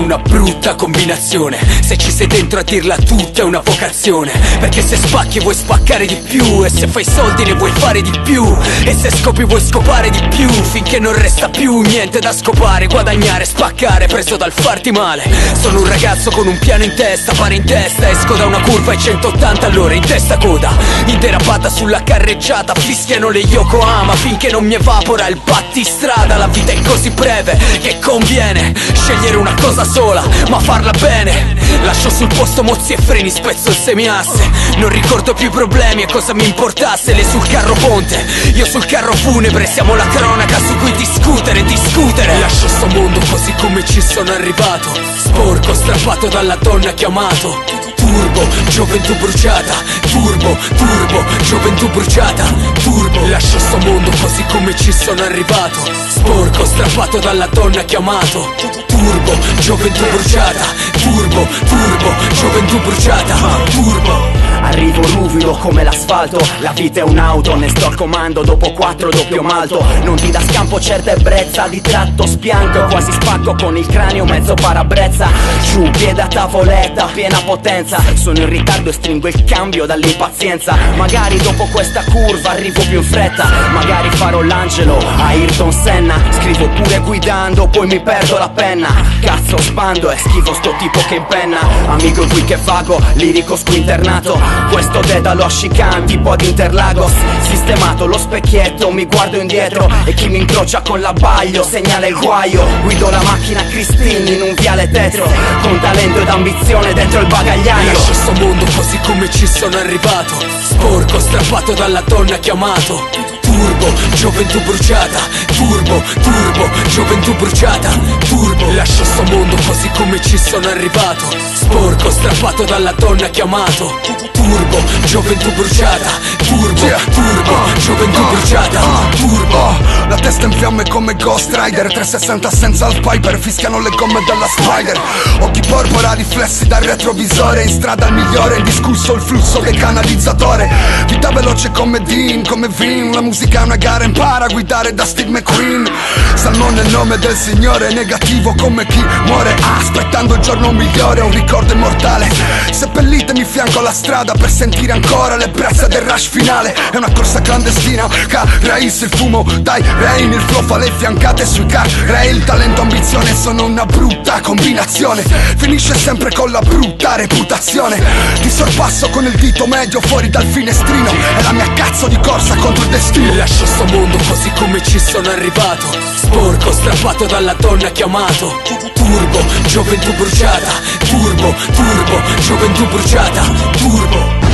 una brutta combinazione. Se ci sei dentro a dirla tutta è una vocazione, perché se spacchi vuoi spaccare di più, e se fai soldi ne vuoi fare di più, e se scopi vuoi scopare di più, finché non resta più niente da scopare. Guadagnare, spaccare, preso dal farti male. Sono un ragazzo con un piano in testa, pare in testa, esco da una curva ai 180 all'ora, in testa coda, in derapata sulla carreggiata, fischiano le Yokohama finché non mi evapora il battistrada. La vita è così breve che conviene scegliere una cosa sola, ma farla bene. Lascio sul posto mozzi e freni, spezzo il semiasse, non ricordo più i problemi e cosa mi importasse. Lei sul carro ponte, io sul carro funebre, siamo la cronaca su cui discutere. Lascio sto mondo così come ci sono arrivato, sporco, strappato dalla donna che ho amato. Turbo, gioventù bruciata, turbo, gioventù bruciata, turbo. Lascio sto mondo così come ci sono arrivato, sporco, strappato dalla donna che ho amato. Turbo, gioventù bruciata, turbo, gioventù bruciata, turbo. Arrivo ruvido come l'asfalto, la vita è un'auto, ne sto al comando dopo 4 doppio malto. Non ti dà scampo certa ebbrezza, di tratto spianco, quasi spacco con il cranio mezzo parabrezza. Giù, piede a tavoletta, piena potenza, sono in ritardo e stringo il cambio dall'impazienza. Magari dopo questa curva arrivo più in fretta, magari farò l'angelo a Ayrton Senna. Scrivo pure guidando, poi mi perdo la penna. Cazzo spando e schivo sto tipo che impenna. Amico qui che vago, lirico squinternato, questo dedalo a chicane tipo ad Interlagos. Sistemato lo specchietto, mi guardo indietro e chi mi incrocia con l'abbaglio segnala il guaio. Guido la macchina Christine in un viale tetro, con talento ed ambizione dentro il bagagliaio. Lascio sto mondo così come ci sono arrivato, sporco, strappato dalla donna che ho amato. Turbo, gioventù bruciata, turbo, gioventù bruciata, turbo. Lascio sto mondo così come ci sono arrivato, sporco, strappato dalla donna che ho amato. Turbo, gioventù bruciata, turbo, gioventù bruciata, turbo. La testa in fiamme come Ghost Rider, 360 senza il Piper, fischiano le gomme della Spider. Occhi porpora, riflessi dal retrovisore, in strada il migliore, indiscusso il flusso del canalizzatore. Vita veloce come Dean, come Vin, la musica è una gara, impara a guidare da Steve McQueen. Salmo nel nome del Signore, negativo come chi muore aspettando il giorno migliore, un ricordo immortale. Seppellitemi fianco alla strada per sentire ancora l'ebbrezza del rush finale. È una corsa clandestina, K-Race, il fumo dai rain, il flow fa le fiancate sui car-rail. Il talento, ambizione sono una brutta combinazione, finisce sempre con la brutta reputazione. Ti sorpasso con il dito medio fuori dal finestrino, è la mia cazzo di corsa contro il destino. Lascio sto mondo così come ci sono arrivato, sporco, strappato dalla donna che ho amato. Turbo, gioventù bruciata, turbo, gioventù bruciata, turbo.